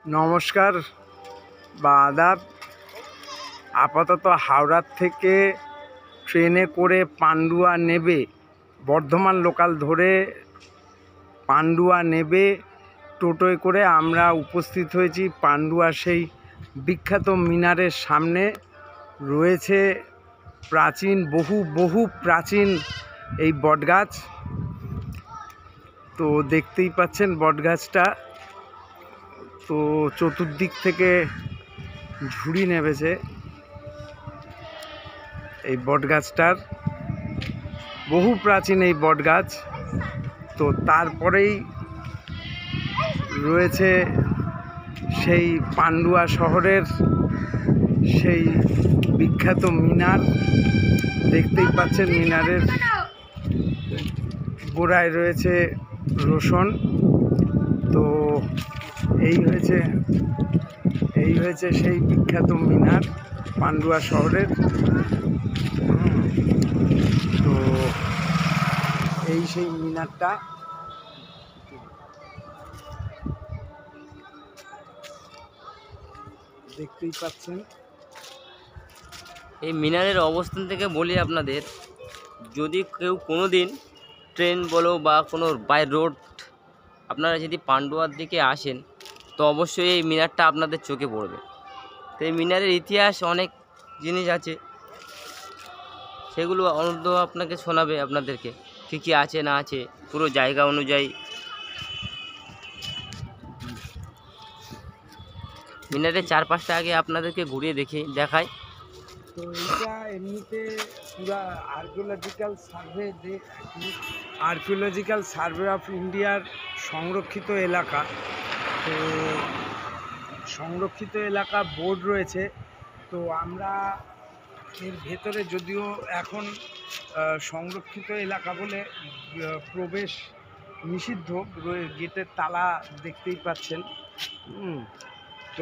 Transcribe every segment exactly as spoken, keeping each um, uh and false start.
নমস্কার বা আদাব। আপাতত হাওড়ার থেকে ট্রেনে করে পান্ডুয়া নেবে, বর্ধমান লোকাল ধরে পান্ডুয়া নেবে টোটোয় করে আমরা উপস্থিত হয়েছি পান্ডুয়া সেই বিখ্যাত মিনারের সামনে। রয়েছে প্রাচীন বহু বহু প্রাচীন এই বটগাছ। তো দেখতেই পাচ্ছেন বটগাছটা, তো চতুর্দিক থেকে ঝুড়ি নেমেছে এই বটগাছটার, বহু প্রাচীন এই বটগাছ। তো তারপরেই রয়েছে সেই পান্ডুয়া শহরের সেই বিখ্যাত মিনার। দেখতেই পাচ্ছেন মিনারের গোড়ায় রয়েছে রোশন। তো এই হয়েছে এই হয়েছে সেই বিখ্যাত মিনার পান্ডুয়া শহরের। তো এই সেই মিনারটা দেখতেই পাচ্ছেন। এই মিনারের অবস্থান থেকে বলি আপনাদের, যদি কেউ কোনো দিন ট্রেন বলো বা কোনো বাই রোড আপনারা যদি পান্ডুয়ার দিকে আসেন, তো অবশ্যই এই মিনারটা আপনাদের চোখে পড়বে। তো এই মিনারের ইতিহাস অনেক জিনিস আছে, সেগুলো অনন্ত আপনাকে শোনাবে আপনাদেরকে কী কী আছে না আছে পুরো জায়গা অনুযায়ী। মিনারের চারপাশটা আগে আপনাদেরকে ঘুরিয়ে দেখে দেখায়। তো এটা এমনিতে পুরা আর্কিওলজিক্যাল সার্ভে যে আর্কিওলজিক্যাল সার্ভে অফ ইন্ডিয়ার সংরক্ষিত এলাকা। তো সংরক্ষিত এলাকা বোর্ড রয়েছে। তো আমরা এর ভেতরে, যদিও এখন সংরক্ষিত এলাকা বলে প্রবেশ নিষিদ্ধ, গেটের তালা দেখতেই পাচ্ছেন। তো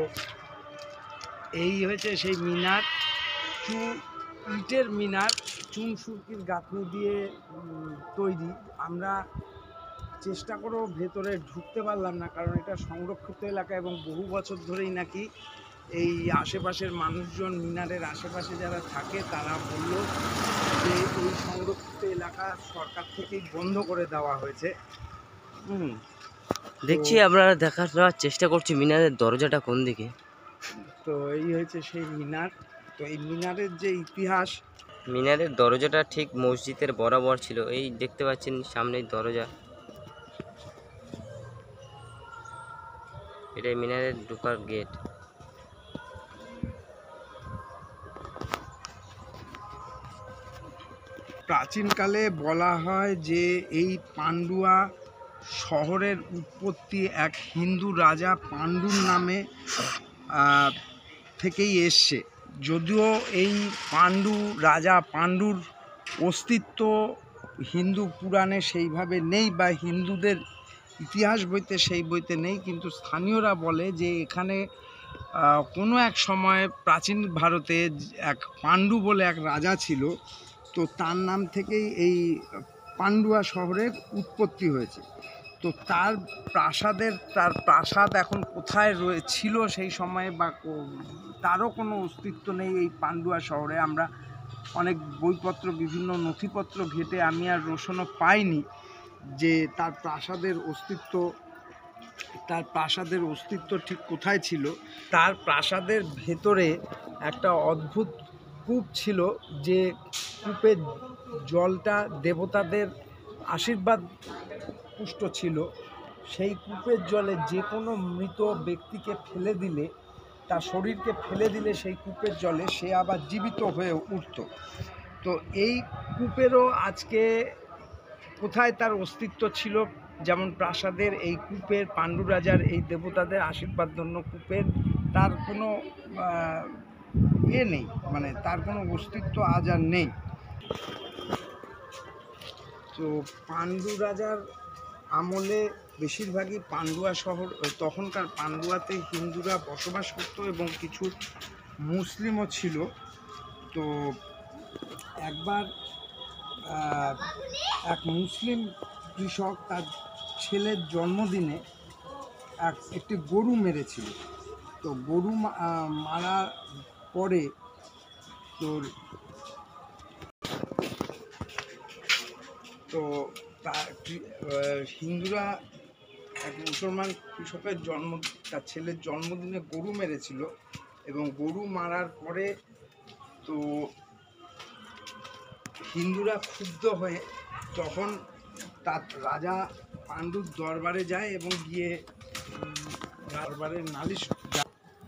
এই হয়েছে সেই মিনার, চু ইটের মিনার, চুন সুরকির গাঁথনি দিয়ে তৈরি। আমরা চেষ্টা করেও ভেতরে ঢুকতে পারলাম না, কারণ এটা সংরক্ষিত এলাকা এবং বহু বছর ধরেই নাকি এই আশেপাশের মানুষজন, মিনারের আশেপাশে যারা থাকে, তারা বলল যে এই সংরক্ষিত এলাকা সরকার থেকেই বন্ধ করে দেওয়া হয়েছে। হুম দেখছি আপনারা দেখার চেষ্টা করছি মিনারের দরজাটা কোন দিকে। তো এই হয়েছে সেই মিনার। তো এই মিনারের যে ইতিহাস, মিনারের দরজাটা ঠিক মসজিদের বরাবর ছিল। এই দেখতে পাচ্ছেন সামনের দরজা, এটা মিনারের ঢোকার গেট। প্রাচীনকালে বলা হয় যে এই পান্ডুয়া শহরের উৎপত্তি এক হিন্দু রাজা পাণ্ডুর নামে থেকেই এসছে। যদিও এই পাণ্ডু রাজা পাণ্ডুর অস্তিত্ব হিন্দু পুরাণে সেইভাবে নেই, বা হিন্দুদের ইতিহাস বইতে সেই বইতে নেই, কিন্তু স্থানীয়রা বলে যে এখানে কোনো এক সময় প্রাচীন ভারতে এক পাণ্ডু বলে এক রাজা ছিল। তো তার নাম থেকেই এই পান্ডুয়া শহরের উৎপত্তি হয়েছে। তো তার প্রাসাদের তার প্রাসাদ এখন কোথায় ছিল সেই সময়ে, বা তারও কোনো অস্তিত্ব নেই এই পান্ডুয়া শহরে। আমরা অনেক বইপত্র, বিভিন্ন নথিপত্র ঘেটে আমি আর রোশনও পাইনি যে তার প্রাসাদের অস্তিত্ব তার প্রাসাদের অস্তিত্ব ঠিক কোথায় ছিল। তার প্রাসাদের ভেতরে একটা অদ্ভুত কূপ ছিল, যে কূপের জলটা দেবতাদের আশীর্বাদ পুষ্ট ছিল। সেই কূপের জলে যে কোনো মৃত ব্যক্তিকে ফেলে দিলে, তার শরীরকে ফেলে দিলে সেই কূপের জলে সে আবার জীবিত হয়ে উঠত। তো এই কূপেরও আজকে কোথায় তার অস্তিত্ব ছিল, যেমন প্রাসাদের এই কূপের, পাণ্ডু রাজার এই দেবতাদের আশীর্বাদ ধন্য কূপের, তার কোনো এ নেই, মানে তার কোনো অস্তিত্ব আজ আর নেই। তো পাণ্ডু রাজার আমলে বেশিরভাগই পান্ডুয়া শহর, তখনকার পান্ডুয়াতে হিন্দুরা বসবাস করত এবং কিছু মুসলিমও ছিল। তো একবার এক মুসলিম কৃষক তার ছেলের জন্মদিনে এক একটি গরু মেরেছিল। তো গরু মা- আহ, মারার পরে তোর তো তা কৃ- আহ, হিন্দুরা এক মুসলমান কৃষকের জন্ম তার ছেলের জন্মদিনে গরু মেরেছিল, এবং গরু মারার পরে তো হিন্দুরা ক্ষুব্ধ হয়ে তখন তার রাজা পাণ্ডুর দরবারে যায় এবং গিয়ে উম, দরবারে নালিশ যায়।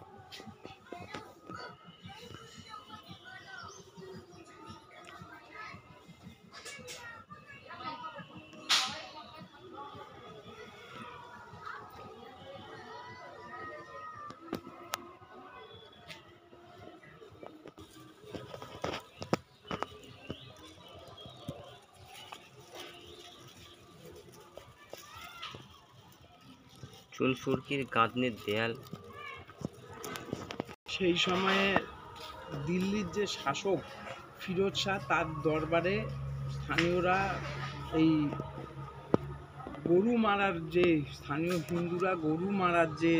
চুন সুরকির গাঁথনির দেয়াল। সেই সময়ে দিল্লির যে শাসক ফিরোজ শাহ, তার দরবারে স্থানীয়রা এই গরু মারার যে স্থানীয় হিন্দুরা গরু মারার যে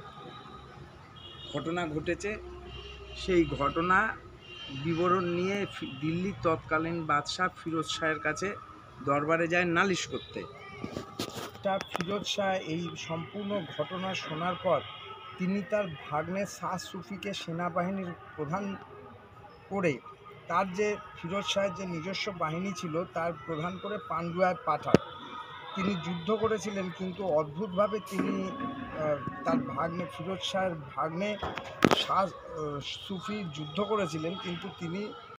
ঘটনা ঘটেছে সেই ঘটনা বিবরণ নিয়ে ফি- দিল্লির তৎকালীন বাদশাহ ফিরোজ শাহের কাছে দরবারে যায় নালিশ করতে। তা ফিরোজ শাহ এই সম্পূর্ণ ঘটনা শোনার পর তিনি তার ভাগ্নে শাহ সুফিকে সেনাবাহিনীর প্রধান করে তার যে ফিরোজ শাহের যে নিজস্ব বাহিনী ছিল তার প্রধান করে পান্ডুয়ায় পাঠান। তিনি যুদ্ধ করেছিলেন, কিন্তু অদ্ভুতভাবে তিনি আহ, তার ভাগ্নে ফিরোজ শাহের ভাগ্নে শাহ আহ, সুফি যুদ্ধ করেছিলেন, কিন্তু তিনি